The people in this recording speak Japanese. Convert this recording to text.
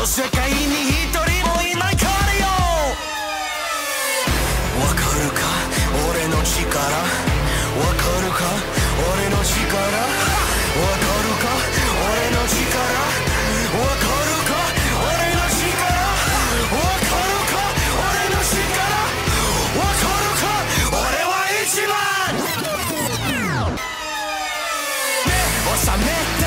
の世界に一人もいないからよ。わかるか俺の力、わかるか俺の力、わかるか俺の力、わかるか俺の力、わかるか俺の力、わかるか俺は一番。目を覚めて